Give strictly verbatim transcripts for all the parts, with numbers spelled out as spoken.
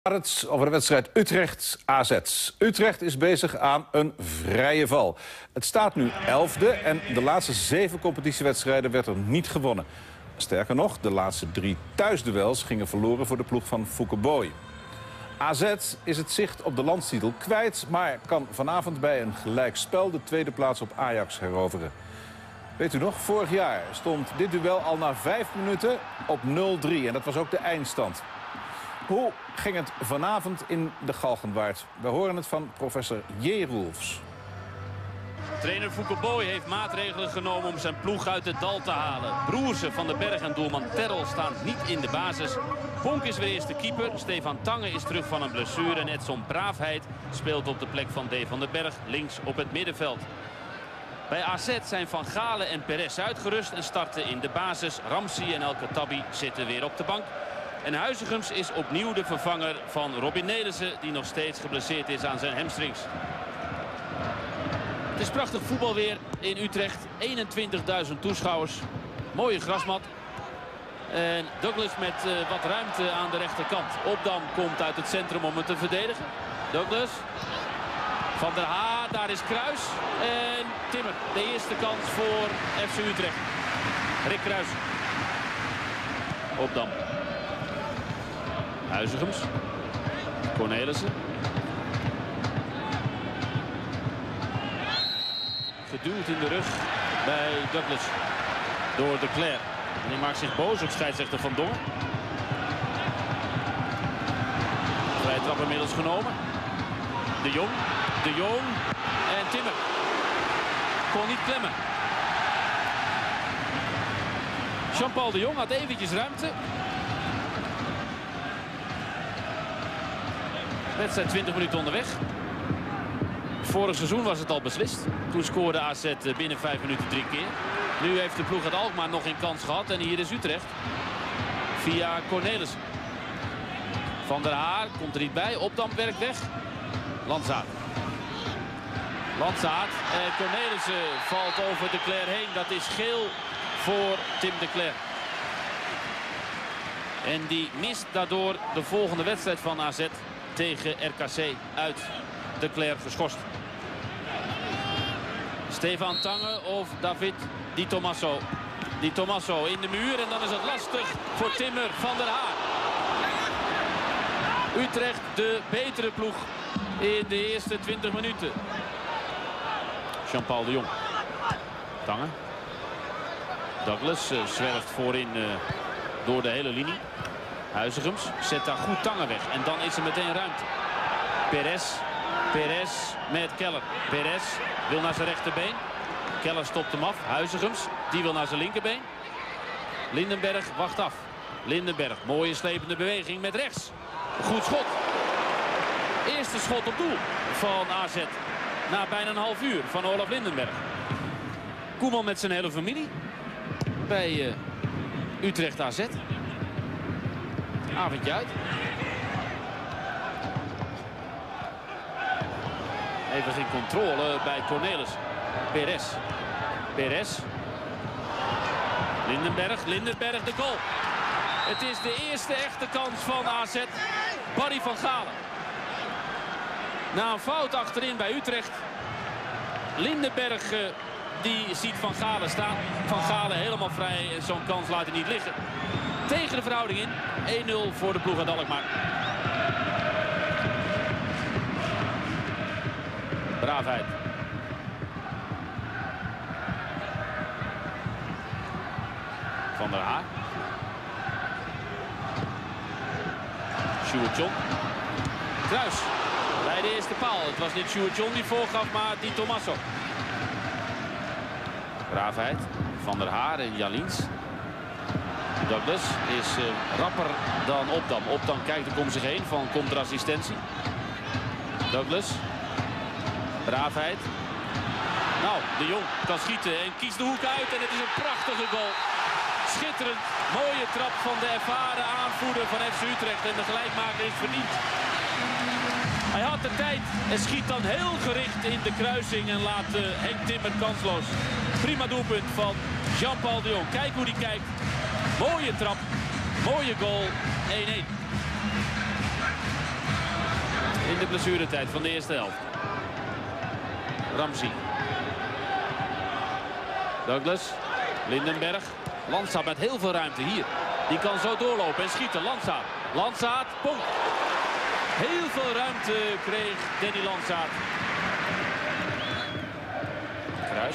Het over de wedstrijd Utrecht-A Z. Utrecht is bezig aan een vrije val. Het staat nu elfde en de laatste zeven competitiewedstrijden werd er niet gewonnen. Sterker nog, de laatste drie thuisduels gingen verloren voor de ploeg van Fouke Boy. A Z is het zicht op de landstitel kwijt, maar kan vanavond bij een gelijkspel de tweede plaats op Ajax heroveren. Weet u nog, vorig jaar stond dit duel al na vijf minuten op nul drie en dat was ook de eindstand. Hoe ging het vanavond in de Galgenwaard? We horen het van professor J. Roelfs. Trainer Fouke Boy heeft maatregelen genomen om zijn ploeg uit het dal te halen. Broersen, Van den Berg en doelman Terrel staan niet in de basis. Ponk is weer eerste keeper. Stefan Tange is terug van een blessure. En Edson Braafheid speelt op de plek van D. van den Berg links op het middenveld. Bij A Z zijn Van Galen en Perez uitgerust en starten in de basis. Ramsey en El Khattabi zitten weer op de bank. En Huizigems is opnieuw de vervanger van Robin Nelissen, die nog steeds geblesseerd is aan zijn hamstrings. Het is prachtig voetbal weer in Utrecht. eenentwintigduizend toeschouwers. Mooie grasmat. En Douglas met uh, wat ruimte aan de rechterkant. Opdam komt uit het centrum om het te verdedigen. Douglas. Van der Haar, daar is Kruis. En Timmer, de eerste kans voor F C Utrecht. Rick Kruis. Opdam. Huizigems. Cornelissen. Geduwd in de rug bij Douglas. Door de Cler. En die maakt zich boos op scheidsrechter Van Dongen. Vrije trap inmiddels genomen. De Jong. De Jong. En Timmer. Kon niet klemmen. Jean-Paul de Jong had eventjes ruimte. Wedstrijd twintig minuten onderweg. Vorig seizoen was het al beslist. Toen scoorde A Z binnen vijf minuten drie keer. Nu heeft de ploeg uit Alkmaar nog geen kans gehad. En hier is Utrecht. Via Cornelissen. Van der Haar komt er niet bij. Opdam werkt weg. Landzaat. Landzaat. En Cornelissen valt over de Cler heen. Dat is geel voor Tim de Cler. En die mist daardoor de volgende wedstrijd van A Z tegen R K C uit. De Cler geschorst. Stefan Tange of David Di Tommaso. Di Tommaso in de muur en dan is het lastig voor Timmer van der Haar. Utrecht de betere ploeg in de eerste twintig minuten. Jean-Paul de Jong. Tange. Douglas uh, zwerft voorin uh, door de hele linie. Huizigems zet daar goed Tange weg. En dan is er meteen ruimte. Perez. Perez met Keller. Perez wil naar zijn rechterbeen. Keller stopt hem af. Huizigems. Die wil naar zijn linkerbeen. Lindenberg wacht af. Lindenberg. Mooie slepende beweging met rechts. Goed schot. Eerste schot op doel van A Z. Na bijna een half uur van Olaf Lindenberg. Koeman met zijn hele familie. Bij uh, Utrecht A Z. Avondje uit. Even geen controle bij Cornelis. Perez. Perez. Lindenberg. Lindenberg de goal. Het is de eerste echte kans van A Z. Barry van Galen. Na een fout achterin bij Utrecht. Lindenberg uh, die ziet Van Galen staan. Van Galen helemaal vrij. Zo'n kans laat hij niet liggen. Tegen de verhouding in. één nul voor de ploeg uit Alkmaar. Braafheid. Van der Haar. Sjoerd-John. Kruis. Bij de eerste paal. Het was niet Sjoerd-John die voorgaf, maar Di Tommaso. Braafheid. Van der Haar en Jalins. Douglas is uh, rapper dan Opdam. Opdam kijkt ook om zich heen van komt er assistentie. Douglas. Braafheid. Nou, de Jong kan schieten en kiest de hoek uit. En het is een prachtige goal. Schitterend. Mooie trap van de ervaren aanvoerder van F C Utrecht. En de gelijkmaker is verdiend. Hij had de tijd en schiet dan heel gericht in de kruising. En laat uh, Henk Timmer kansloos. Prima doelpunt van Jean-Paul de Jong. Kijk hoe hij kijkt. Mooie trap. Mooie goal. één één. de blessuretijd van de eerste helft. Ramsey. Douglas. Lindenberg. Landsaat met heel veel ruimte hier. Die kan zo doorlopen en schieten. Landsaat. Landsaat. Ponk. Heel veel ruimte kreeg Danny Landsaat. Kruis.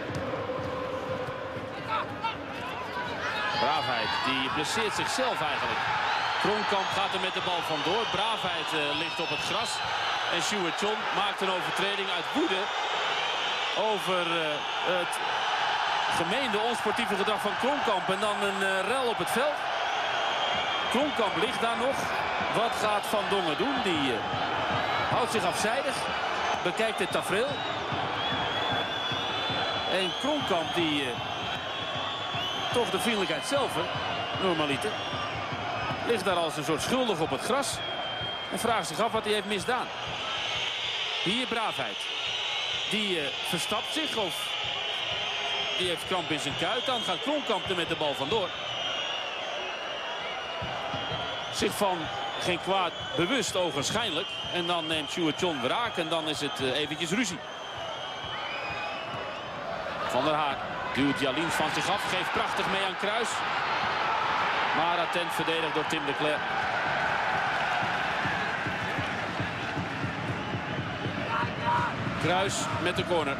Braafheid. Die blesseert zichzelf eigenlijk. Kronkamp gaat er met de bal vandoor. Braafheid uh, ligt op het gras. En Sjoerd-John maakt een overtreding uit woede over uh, het gemeende onsportieve gedrag van Kronkamp. En dan een uh, rel op het veld. Kronkamp ligt daar nog. Wat gaat Van Dongen doen? Die uh, houdt zich afzijdig. Bekijkt het tafereel. En Kronkamp die uh, toch de vriendelijkheid zelf, hè, normaliter, ligt daar als een soort schuldig op het gras. En vraagt zich af wat hij heeft misdaan. Hier Braafheid. Die uh, verstapt zich of die heeft kramp in zijn kuit. Dan gaat Kronkamp er met de bal vandoor. Zich van geen kwaad bewust ogenschijnlijk. En dan neemt Sjoerd-John wraak en dan is het uh, eventjes ruzie. Van der Haar duwt Jalins van zich af. Geeft prachtig mee aan Kruis. Maar attent verdedigd door Tim de Cler. Kruis met de corner.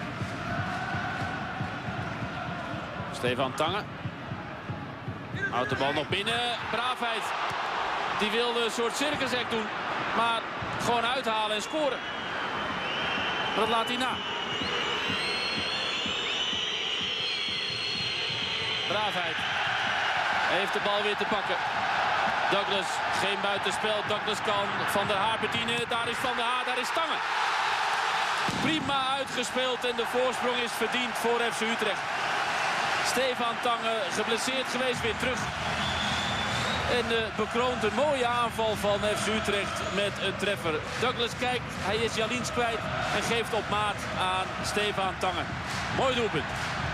Stefan Tange. Houdt de bal nog binnen. Braafheid. Die wilde een soort circusact doen. Maar gewoon uithalen en scoren. Dat laat hij na. Braafheid. Heeft de bal weer te pakken. Douglas, geen buitenspel. Douglas kan Van der Haar bedienen. Daar is Van der Haar, daar is Tange. Prima uitgespeeld en de voorsprong is verdiend voor F C Utrecht. Stefan Tange, geblesseerd geweest, weer terug. En uh, bekroont een mooie aanval van F C Utrecht met een treffer. Douglas kijkt, hij is Jalins kwijt en geeft op maat aan Stefan Tange. Mooi doelpunt.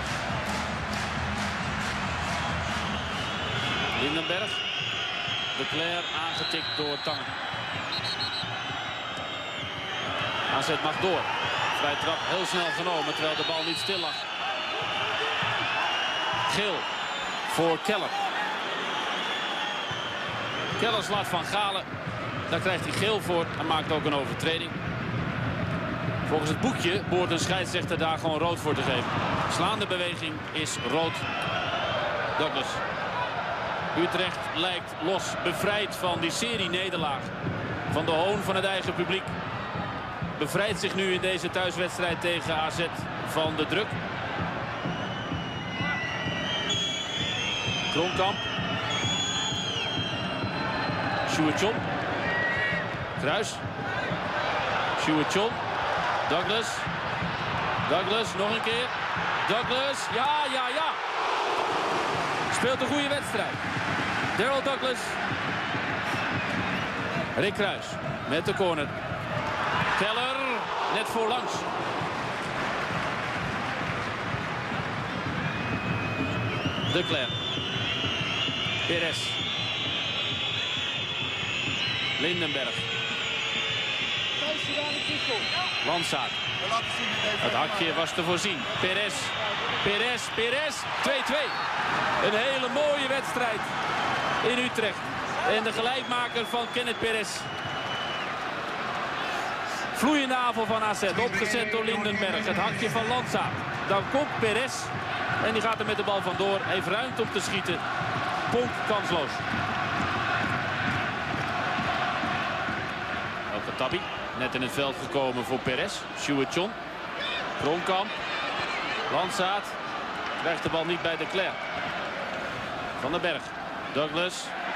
Lindenberg. De Cler aangetikt door Tange. A Z mag door. Vrij trap heel snel genomen terwijl de bal niet stil lag. Geel voor Keller. Keller slaat Van Galen. Daar krijgt hij geel voor en maakt ook een overtreding. Volgens het boekje behoort een scheidsrechter daar gewoon rood voor te geven. Slaande beweging is rood. Douglas. Utrecht lijkt los, bevrijd van die serie nederlaag. Van de hoon van het eigen publiek. Bevrijdt zich nu in deze thuiswedstrijd tegen A Z van de druk. Kronkamp. Sjoerd-John. Kruis. Sjoerd-John. Douglas. Douglas, nog een keer. Douglas, ja, ja, ja. Speelt een goede wedstrijd. Daryl Douglas. Rick Kruis met de corner. Keller net voorlangs. De Cler. Perez. Lindenberg. Landsaat. Het hakje was te voorzien. Perez. Perez. Perez. twee twee. Een hele mooie wedstrijd in Utrecht. En de gelijkmaker van Kenneth Perez. Vloeiende aanval van A Z. Opgezet door Lindenberg. Het hakje van Landsaat. Dan komt Perez. En die gaat er met de bal vandoor. Heeft ruimte om te schieten. Ponk kansloos. El Khattabi. Net in het veld gekomen voor Perez. Sjoerd-John. Kronkamp. Landsaat. Krijgt de bal niet bij de Cler. Van den Berg. Douglas.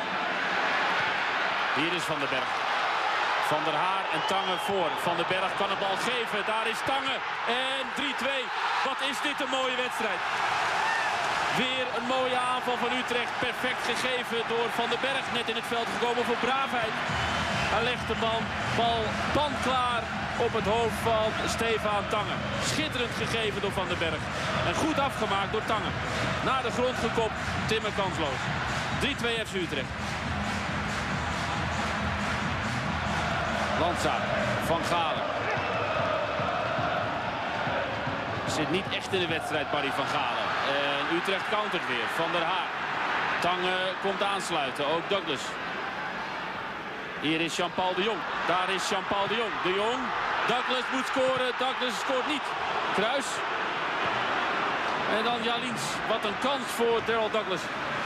Hier is Van den Berg. Van der Haar en Tange voor. Van den Berg kan de bal geven. Daar is Tange. En drie twee. Wat is dit een mooie wedstrijd. Weer een mooie aanval van Utrecht. Perfect gegeven door Van den Berg. Net in het veld gekomen voor Braafheid. Hij legt de bal, bal panklaar op het hoofd van Stefan Tange. Schitterend gegeven door Van den Berg. En goed afgemaakt door Tange. Naar de grond gekopt. Timmer kansloos. drie twee F C Utrecht. Landzaat, Van Galen. Zit niet echt in de wedstrijd, Barry van Galen. En Utrecht countert weer. Van der Haar. Tange komt aansluiten. Ook Douglas. Hier is Jean-Paul de Jong. Daar is Jean-Paul de Jong. De Jong. Douglas moet scoren. Douglas scoort niet. Kruis. En dan Jalins. Wat een kans voor Daryl Douglas.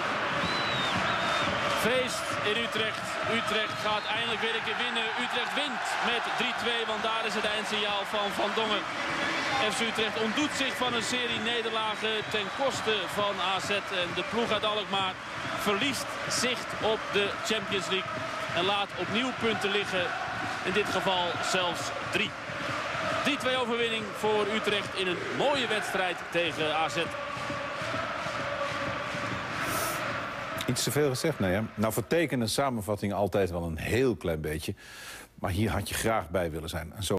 Feest in Utrecht. Utrecht gaat eindelijk weer een keer winnen. Utrecht wint met drie twee, want daar is het eindsignaal van Van Dongen. F C Utrecht ontdoet zich van een serie nederlagen ten koste van A Z. En de ploeg uit Alkmaar verliest zicht op de Champions League. En laat opnieuw punten liggen. In dit geval zelfs drie. drie twee overwinning voor Utrecht in een mooie wedstrijd tegen A Z. Iets te veel gezegd, nee hè? Nou vertekenen samenvattingen altijd wel een heel klein beetje. Maar hier had je graag bij willen zijn. En zo